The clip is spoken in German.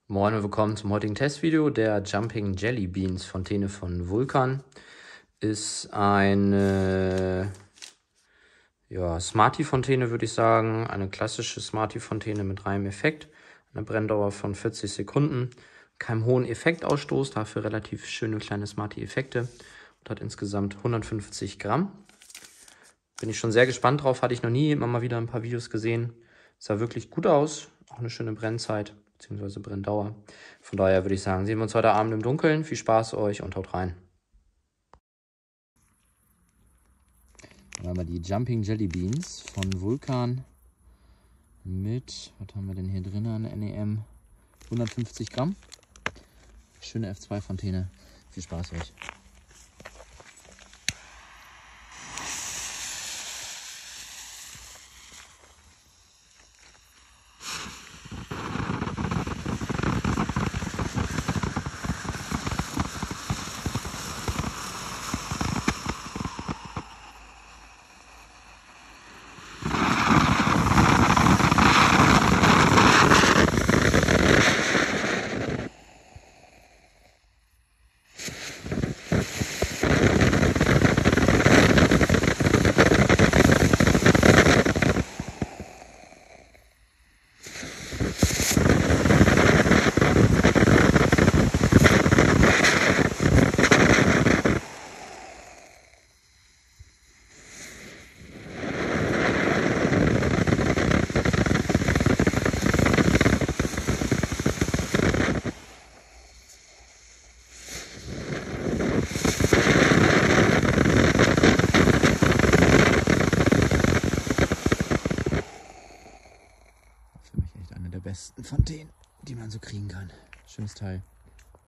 Moin und willkommen zum heutigen Testvideo der Jumping Jelly Beans Fontäne von Vulcan. Ist eine Smarty-Fontäne, würde ich sagen. Eine klassische Smarty-Fontäne mit reinem Effekt. Eine Brenndauer von 40 Sekunden. Keinem hohen Effektausstoß, dafür relativ schöne kleine Smarty-Effekte. Und hat insgesamt 150 Gramm. Bin ich schon sehr gespannt drauf, hatte ich noch nie, immer mal wieder ein paar Videos gesehen. Sah wirklich gut aus, auch eine schöne Brennzeit bzw. Brenndauer. Von daher würde ich sagen, sehen wir uns heute Abend im Dunkeln. Viel Spaß euch und haut rein. Dann haben wir die Jumping Jelly Beans von Vulcan mit, was haben wir denn hier drin an NEM? 150 Gramm. Schöne F2-Fontäne. Viel Spaß euch. Für mich echt eine der besten Fontänen, die man so kriegen kann. Schönes Teil.